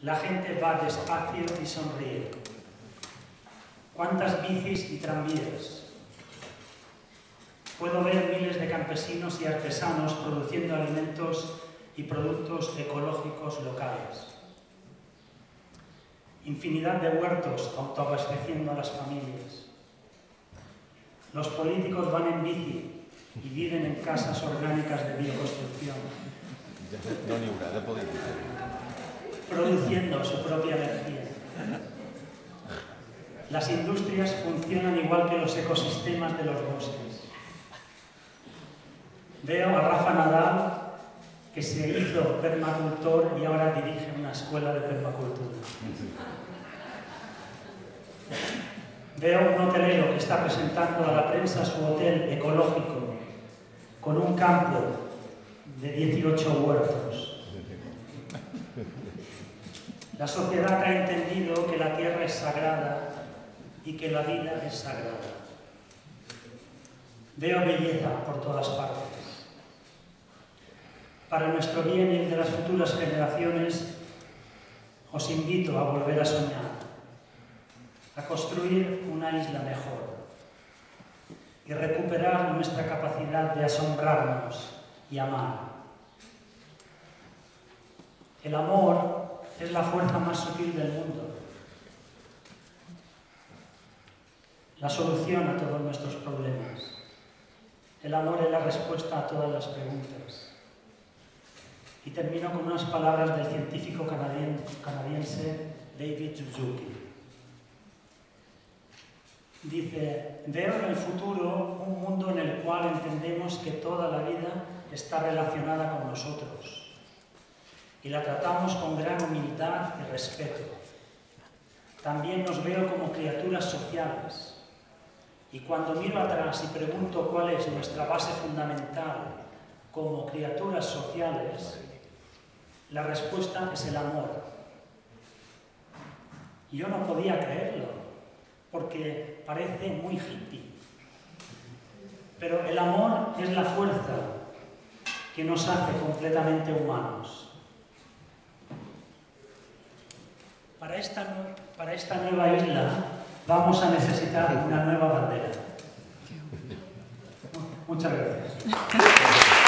La gente va despacio y sonríe. ¿Cuántas bicis y tranvías? Puedo ver miles de campesinos y artesanos produciendo alimentos y productos ecológicos locales. Infinidad de huertos autoabasteciendo a las familias. Los políticos van en bici y viven en casas orgánicas de bioconstrucción, produciendo su propia energía. Las industrias funcionan igual que los ecosistemas de los bosques. Veo a Rafa Nadal, que se hizo permacultor y ahora dirige una escuela de permacultura. Veo un hotelero que está presentando a la prensa su hotel ecológico con un campo de 18 huertos. La sociedad ha entendido que la tierra es sagrada y que la vida es sagrada. Veo belleza por todas partes. Para nuestro bien y el de las futuras generaciones, os invito a volver a soñar, a construir una isla mejor y recuperar nuestra capacidad de asombrarnos y amar. El amor es la fuerza más sutil del mundo, la solución a todos nuestros problemas. El amor es la respuesta a todas las preguntas. Y termino con unas palabras del científico canadiense David Suzuki. Dice: veo en el futuro un mundo en el cual entendemos que toda la vida está relacionada con nosotros y la tratamos con gran humildad y respeto. También nos veo como criaturas sociales y cuando miro atrás y pregunto cuál es nuestra base fundamental como criaturas sociales, la respuesta es el amor. Yo no podía creerlo, porque parece muy hippie. Pero el amor es la fuerza que nos hace completamente humanos. Para esta nueva isla vamos a necesitar una nueva bandera. Muchas gracias.